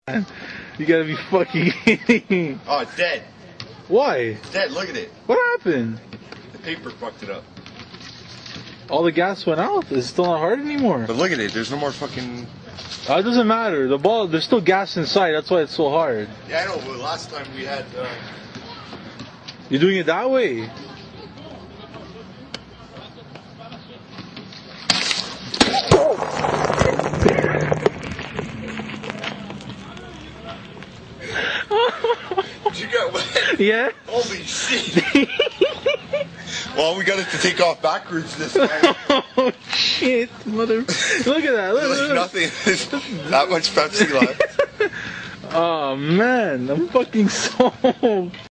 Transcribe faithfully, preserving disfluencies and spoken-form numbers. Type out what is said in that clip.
You gotta be fucking kidding. Oh, it's dead. Why? It's dead. Look at it. What happened? The paper fucked it up. All the gas went out? It's still not hard anymore. But look at it. There's no more fucking... Oh, it doesn't matter. The ball, there's still gas inside. That's why it's so hard. Yeah, I know. But last time we had... Uh... You're doing it that way. Did you get wet? Yeah. Holy shit. Well, we got it to take off backwards this time. Oh shit, mother! Look at that! Look, Like look. nothing. There's that much Pepsi left. Oh man, I'm fucking soaked.